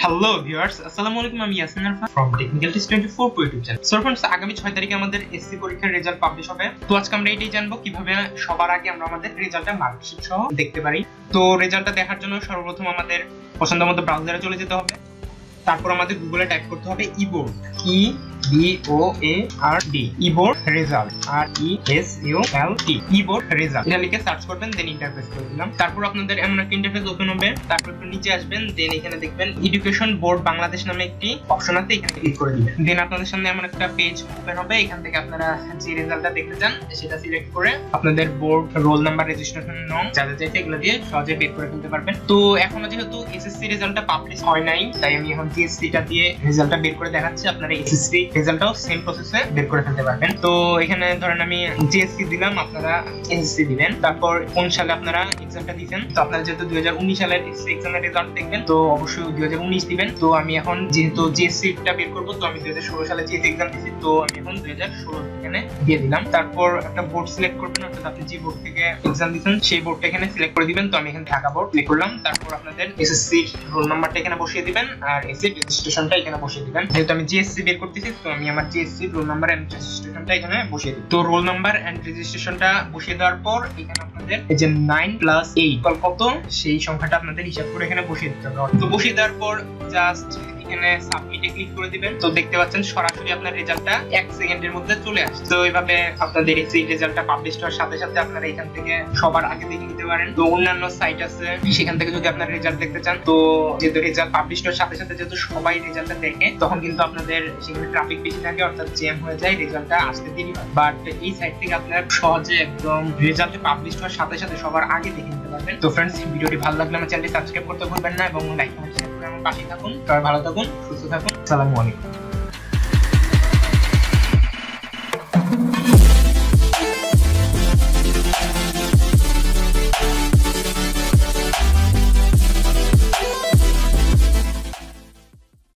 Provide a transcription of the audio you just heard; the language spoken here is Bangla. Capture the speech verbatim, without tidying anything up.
হ্যালো ভিউয়ার্স, আসসালামু আলাইকুম। আমি Yasin Arfan from technical tips twenty four YouTube channel. So friends, আগামী ছয় তারিখে আমাদের এসসি পরীক্ষার রেজাল্ট পাবলিশ হবে। তো আজকে আমরা এটাই জানবো কিভাবে সবার আগে আমরা আমাদের রেজাল্টটা মার্কশিট সহ দেখতে পারি। তো রেজাল্টটা দেখার জন্য সর্বপ্রথম আমাদের পছন্দমতো ব্রাউজারে চলে যেতে হবে। তারপর আমাদের গুগলে টাইপ করতে হবে eboard, E B O A R D, eboard result, R E S U L T, eboard result এটা লিখে সার্চ করবেন, দেন ইন্টারফেস করে দিলাম। তারপর আপনাদের এমন একটা ইন্টারফেস ওপেন হবে। তারপর একটু নিচে আসবেন, দেন এখানে দেখবেন এডুকেশন বোর্ড বাংলাদেশ নামে একটি অপশন আছে, এখানে ক্লিক করে দিবেন। দেন আপনাদের সামনে এমন একটা পেজ ওপেন হবে। এখান থেকে আপনারা যে রেজাল্টটা দেখতে চান সেটা সিলেক্ট করে আপনাদের বোর্ড রোল নাম্বার, রেজিস্ট্রেশন নং যা যা চাইছে এগুলো দিয়ে সহজে বের করে ফেলতে পারবেন। তো এখনো যেহেতু এসএসসি রেজাল্টটা পাবলিশ হয় নাই, তাই আমি এখন জিএসসি টা দিয়ে রেজাল্টটা বের করে দেখাচ্ছি। আপনারা এসএসসি রেজাল্টটাও সেম প্রসেসে বের করে ফেলতে পারবেন। তো এখানে ধরেন আমি জিএসসি দিলাম, আপনারা এসএসসি দিবেন। তারপর কোন সালে আপনারা এক্সামটা দিবেন, তো আপনারা যেহেতু দুই হাজার উনিশ সালের এসএসসি এক্সামের রেজাল্ট দেখবেন, তো অবশ্যই দুই হাজার উনিশ দিবেন। তো আমি এখন যেহেতু জিএসসি টা বের করব, তো আমি দুই হাজার ষোলো সালে জিএসসি এক্সাম দিয়েছি, তো আমি এখন দুই হাজার ষোলো এখানে দিয়ে দিলাম। তারপর একটা বোর্ড সিলেক্ট করবেন, অর্থাৎ আপনি যে বোর্ড থেকে এক্সাম দিয়েছেন সেই বোর্ডটা এখানে সিলেক্ট করে দিবেন। তো আমি এখানে ঢাকা বোর্ড ক্লিক করলাম। তারপর আপনাদের এসএসসি রোল নাম্বারটা এখানে বসিয়ে দিবেন, আর এসএসসি রেজিস্ট্রেশনটা এখানে বসিয়ে দিবেন। যেহেতু আমি জিএসসি বের করতেছি, তো আমি আমার জিএসসি রোল নাম্বার এন্ড রেজিস্ট্রেশনটা এখানে বসিয়ে দিই। তো রোল নাম্বার এন্ড রেজিস্ট্রেশনটা বসিয়ে দেওয়ার পর এখানে আপনাদের এই যে নাইন প্লাস এইট কত, সেই সংখ্যাটা আপনাদের হিসাব করে এখানে বসিয়ে দিতে হবে। তো বসিয়ে দেওয়ার পর জাস্ট এখানে সাবমিটে ক্লিক করে দিবেন। তো দেখতে পাচ্ছেন সরাসরি আপনার রেজাল্টটা এক সেকেন্ডের মধ্যে চলে আসছে। তো এইভাবে আপনাদের এই রেজাল্টটা পাবলিশ হওয়ার সাথে সাথে আপনারা এখান থেকে সবার আগে দেখে নিতে পারেন। তো অন্যান্য সাইট আছে, সেখান থেকে যদি আপনার রেজাল্ট দেখতে চান, তো যেহেতু রেজাল্ট পাবলিশ হওয়ার সাথে সাথে যেহেতু সবাই রেজাল্টটা দেখে, তখন কিন্তু আপনাদের সেখানে ট্রাফিক বেশি থাকে, অর্থাৎ জ্যাম হয়ে যায়, রেজাল্টটা আসতে দেরি হয়। বাট এই সাইট থেকে আপনারা সহজে একদম রেজাল্টে পাবলিশ হওয়ার সাথে সাথে সবার আগে দেখে নিতে পারবেন। তো ফ্রেন্ডস, ভিডিওটি ভালো লাগলে আমার চ্যানেলটি সাবস্ক্রাইব করতে ভুলবেন না এবং লাইক কমেন্ট শেয়ার করে আমার পাশে থাকুন। সবাই ভালো থাকুন, সুস্থ থাকুন। আসসালামু আলাইকুম।